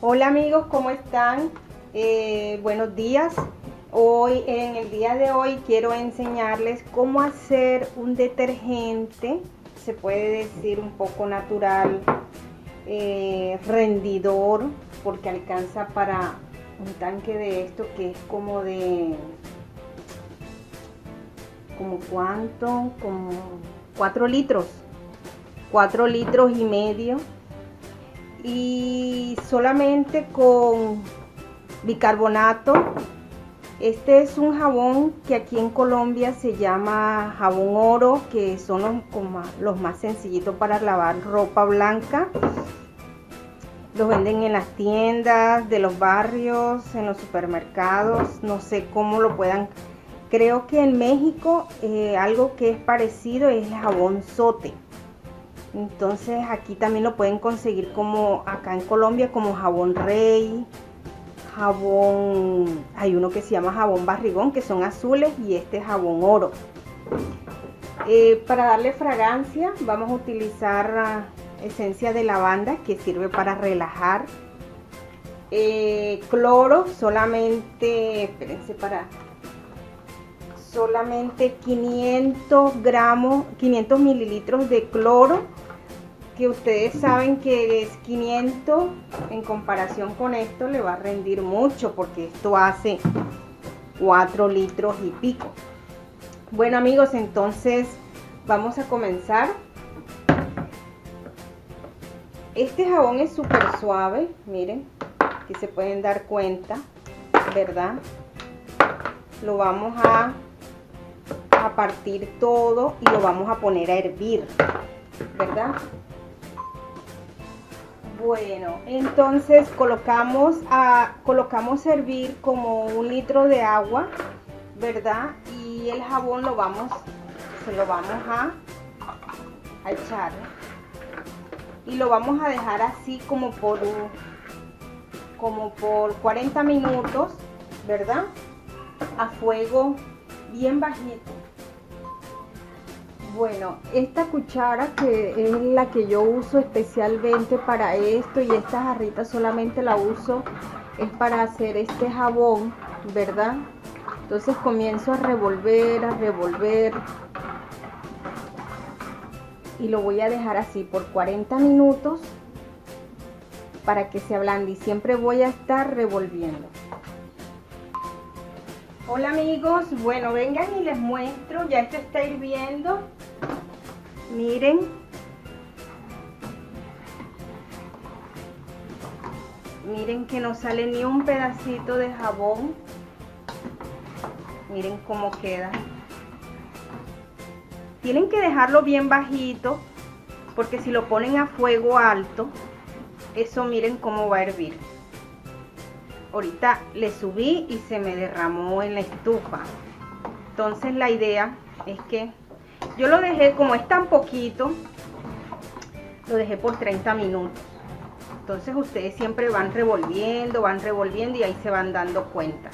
Hola amigos, ¿cómo están? Buenos días. En el día de hoy quiero enseñarles cómo hacer un detergente, se puede decir un poco natural, rendidor, porque alcanza para un tanque de esto que es como cuánto, como 4 litros, 4 litros y medio. Y solamente con bicarbonato. Este es un jabón que aquí en Colombia se llama jabón oro, que son los más sencillitos para lavar ropa blanca. Los venden en las tiendas de los barrios, en los supermercados, no sé cómo lo puedan. Creo que en México algo que es parecido es el jabón Zote. Entonces aquí también lo pueden conseguir como acá en Colombia como jabón Rey, jabón, hay uno que se llama jabón Barrigón, que son azules, y este jabón oro. Para darle fragancia vamos a utilizar esencia de lavanda, que sirve para relajar. Cloro, solamente, espérense, solamente 500 mililitros de cloro, que ustedes saben que es 500, en comparación con esto le va a rendir mucho, porque esto hace 4 litros y pico. Bueno amigos, entonces vamos a comenzar. Este jabón es súper suave, miren, que se pueden dar cuenta, ¿verdad? Lo vamos a partir todo y lo vamos a poner a hervir, ¿verdad? Bueno, entonces colocamos a hervir como 1 litro de agua, ¿verdad? Y el jabón se lo vamos a echar y lo vamos a dejar así como por 40 minutos, ¿verdad? A fuego bien bajito. Bueno, esta cuchara, que es la que yo uso especialmente para esto, y esta jarrita solamente la uso es para hacer este jabón, ¿verdad? Entonces comienzo a revolver y lo voy a dejar así por 40 minutos para que se ablande, y siempre voy a estar revolviendo. Hola amigos, bueno, vengan y les muestro, ya esto está hirviendo. Miren, miren que no sale ni un pedacito de jabón. Miren cómo queda. Tienen que dejarlo bien bajito, porque si lo ponen a fuego alto, eso miren cómo va a hervir. Ahorita le subí y se me derramó en la estufa. Entonces la idea es que yo lo dejé, como es tan poquito, lo dejé por 30 minutos. Entonces ustedes siempre van revolviendo y ahí se van dando cuenta.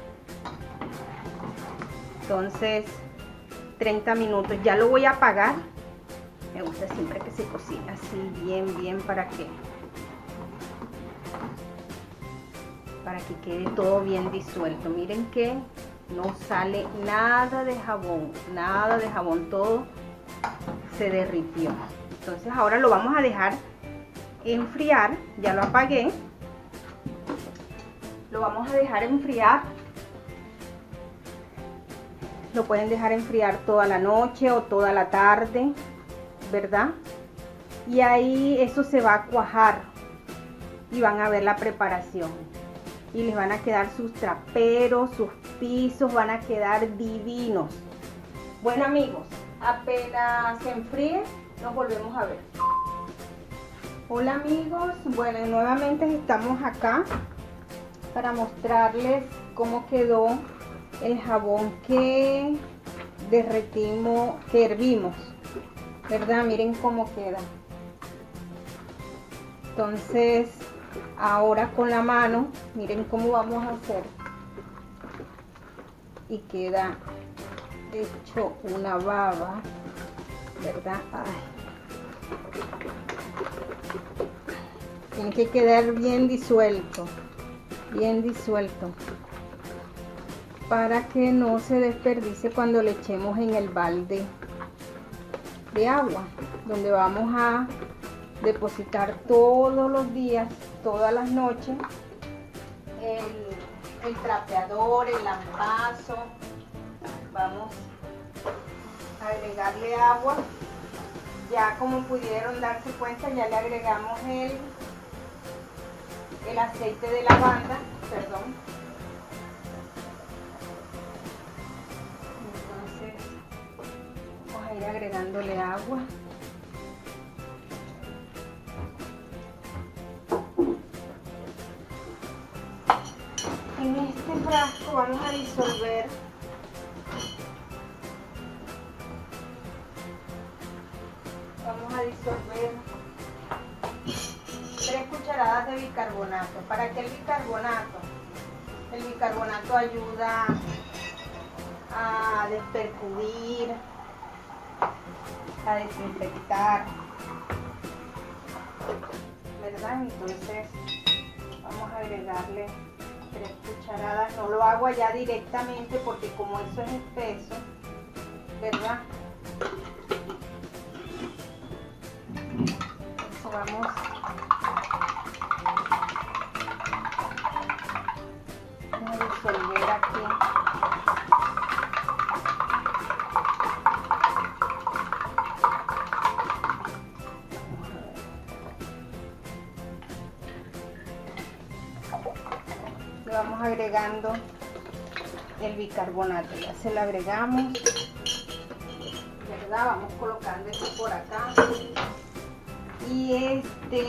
Entonces 30 minutos, ya lo voy a apagar. Me gusta siempre que se cocina así bien para que quede todo bien disuelto. Miren que no sale nada de jabón, todo se derritió. Entonces ahora lo vamos a dejar enfriar. Ya lo apagué, lo vamos a dejar enfriar. Lo pueden dejar enfriar toda la noche o toda la tarde, ¿verdad? Y ahí eso se va a cuajar y van a ver la preparación. Y les van a quedar sus traperos, sus pisos, van a quedar divinos. Bueno amigos, apenas se enfríe, nos volvemos a ver. Hola amigos, bueno, nuevamente estamos acá para mostrarles cómo quedó el jabón que derretimos, que hervimos, ¿verdad? Miren cómo queda. Entonces ahora con la mano, miren cómo vamos a hacer, y queda hecho una baba, ¿verdad? Ay. Tiene que quedar bien disuelto, para que no se desperdicie cuando le echemos en el balde de agua, donde vamos a depositar todos los días, todas las noches, el trapeador, el lampazo. Vamos a agregarle agua. Ya como pudieron darse cuenta, ya le agregamos el aceite de lavanda, perdón. Entonces vamos a ir agregándole agua. En este frasco vamos a disolver disolver 3 cucharadas de bicarbonato. ¿Para qué el bicarbonato? El bicarbonato ayuda a desperjudir, a desinfectar, ¿verdad? Entonces vamos a agregarle 3 cucharadas. No lo hago allá directamente porque como eso es espeso, ¿verdad? Vamos a disolver aquí. Le vamos agregando el bicarbonato, ya se lo agregamos, ¿verdad? Vamos colocando esto por acá. Y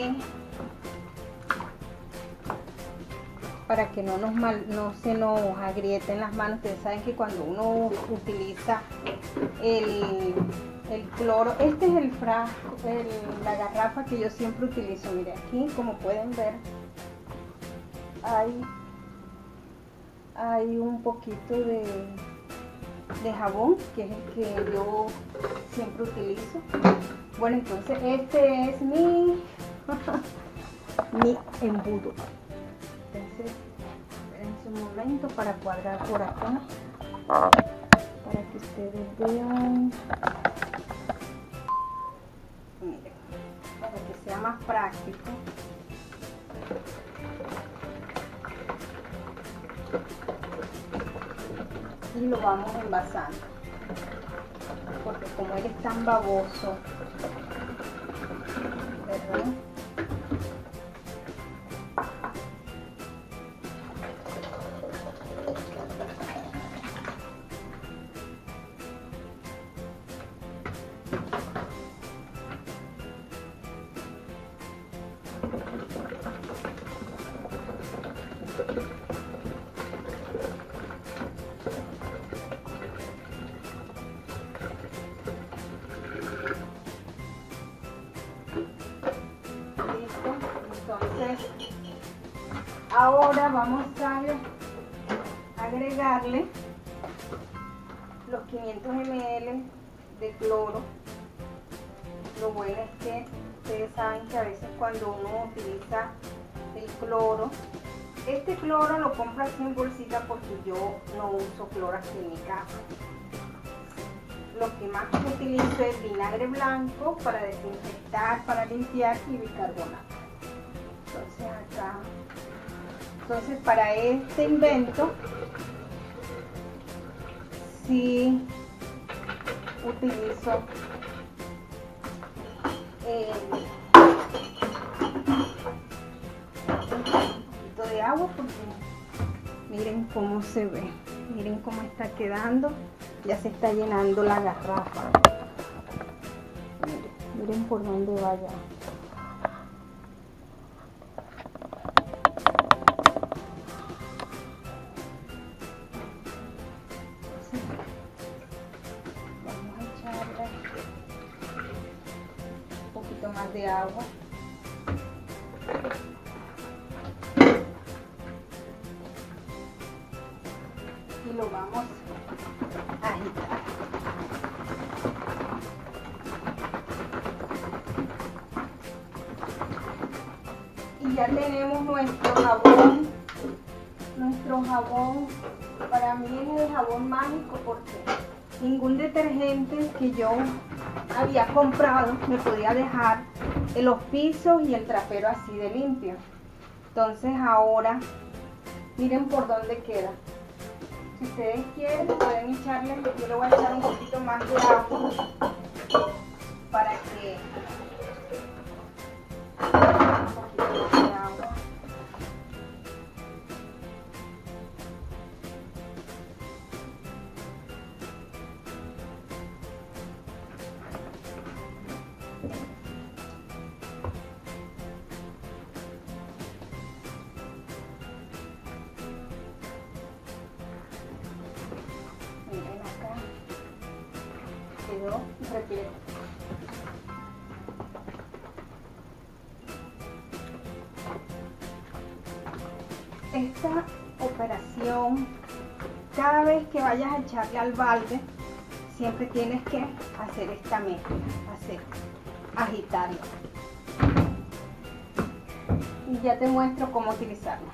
para que no se nos agrieten las manos. Ustedes saben que cuando uno utiliza el cloro, este es el frasco, la garrafa que yo siempre utilizo. Mire, aquí como pueden ver hay un poquito de jabón, que es el que yo siempre utilizo. Bueno, entonces este es mi embudo. Entonces, espérense un momento para cuadrar por acá, para que ustedes vean. Miren, para que sea más práctico. Y lo vamos envasando, porque como él es tan baboso, ¿verdad? Entonces, ahora vamos a agregarle los 500 ml de cloro. Lo bueno es que ustedes saben que a veces cuando uno utiliza el cloro, este cloro lo compro así en bolsita porque yo no uso cloro aquí en mi casa. Lo que más utilizo es vinagre blanco para desinfectar, para limpiar, y bicarbonato. Entonces para este invento sí utilizo un poquito de agua, porque miren cómo se ve, miren cómo está quedando, ya se está llenando la garrafa. Miren por dónde vaya. Más de agua y lo vamos a agitar. ya tenemos nuestro jabón. Nuestro jabón, para mí es el jabón mágico porque ningún detergente que yo había comprado me podía dejar en los pisos y el trapero así de limpio. Entonces ahora miren por dónde queda. Si ustedes quieren pueden echarle, yo le voy a echar un poquito más de agua para que un poquito más de agua. Miren acá, quedó repleto. Esta operación, cada vez que vayas a echarle al balde, siempre tienes que hacer esta mezcla, agitarlo. Y ya te muestro cómo utilizarlo.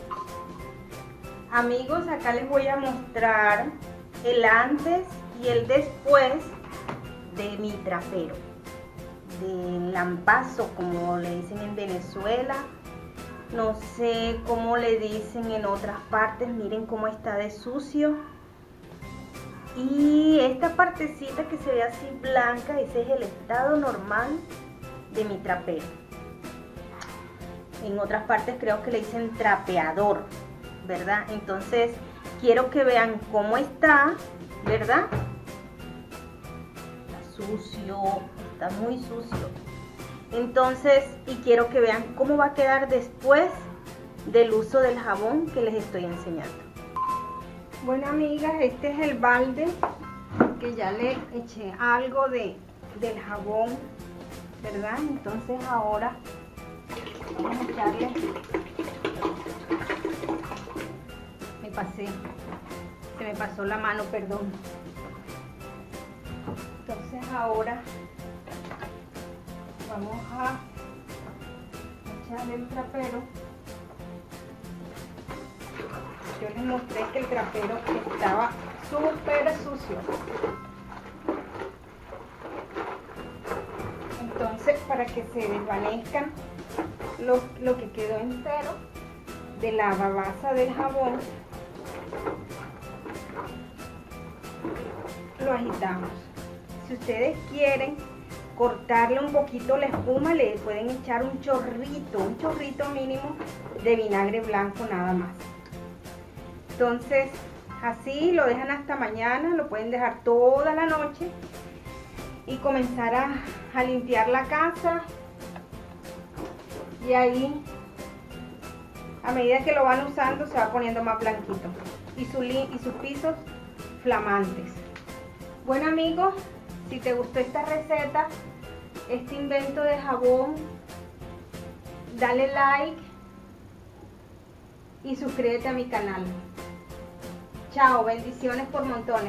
Amigos, acá les voy a mostrar el antes y el después de mi trapero, del lampazo, como le dicen en Venezuela. No sé cómo le dicen en otras partes. Miren cómo está de sucio. Y esta partecita que se ve así blanca, ese es el estado normal de mi trapero. En otras partes creo que le dicen trapeador, ¿verdad? Entonces quiero que vean cómo está, ¿verdad? Está sucio, está muy sucio. Entonces, y quiero que vean cómo va a quedar después del uso del jabón que les estoy enseñando. Bueno, amigas, este es el balde que ya le eché algo del jabón, ¿verdad? Entonces ahora vamos a echarle. Se me pasó la mano, perdón. Entonces ahora vamos a echarle el trapero. Yo les mostré que el trapero estaba súper sucio. Entonces, para que se desvanezcan lo que quedó entero de la babasa del jabón, lo agitamos. Si ustedes quieren cortarle un poquito la espuma, le pueden echar un chorrito mínimo de vinagre blanco nada más. Entonces así lo dejan hasta mañana, lo pueden dejar toda la noche y comenzar a limpiar la casa, y ahí a medida que lo van usando se va poniendo más blanquito y sus pisos flamantes. Bueno, amigos, si te gustó esta receta, este invento de jabón, dale like y suscríbete a mi canal. Chao, bendiciones por montones.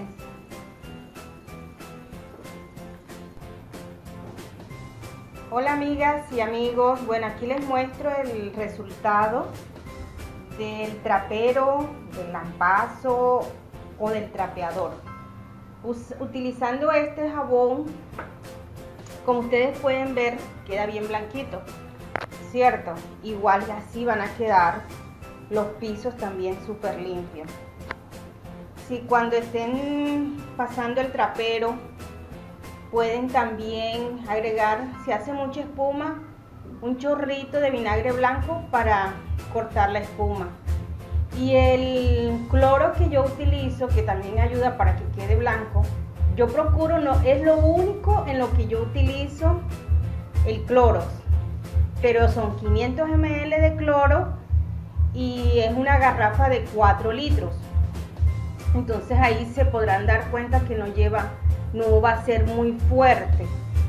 Hola amigas y amigos, bueno, aquí les muestro el resultado del trapero, del lampazo o del trapeador. Utilizando este jabón, como ustedes pueden ver, queda bien blanquito, ¿cierto? Igual así van a quedar los pisos también súper limpios. Si cuando estén pasando el trapero, pueden también agregar, si hace mucha espuma, un chorrito de vinagre blanco para cortar la espuma. Y el cloro que yo utilizo, que también ayuda para que quede blanco, yo procuro, no es lo único en lo que yo utilizo el cloro, pero son 500 ml de cloro y es una garrafa de 4 litros. Entonces ahí se podrán dar cuenta que no va a ser muy fuerte.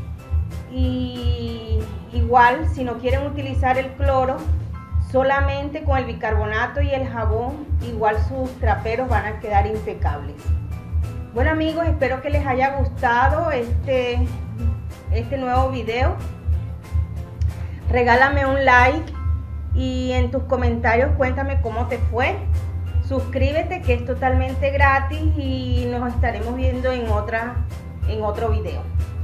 Y igual, si no quieren utilizar el cloro, solamente con el bicarbonato y el jabón, igual sus traperos van a quedar impecables. Bueno amigos, espero que les haya gustado este nuevo video. Regálame un like y en tus comentarios cuéntame cómo te fue. Suscríbete, que es totalmente gratis, y nos estaremos viendo en otro video.